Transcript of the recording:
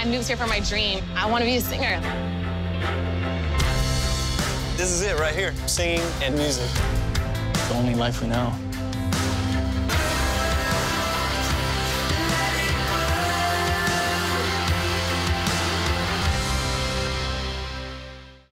I moved here for my dream. I want to be a singer. This is it right here, singing and music. The only life we know.